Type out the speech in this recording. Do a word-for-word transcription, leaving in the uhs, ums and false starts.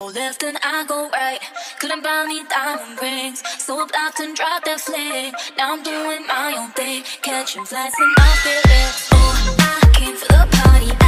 Go left and I go right. Couldn't buy me diamond rings, so I blocked and dropped that fling. Now I'm doing my own thing, catching flights and I feel it. Oh, I came for the party.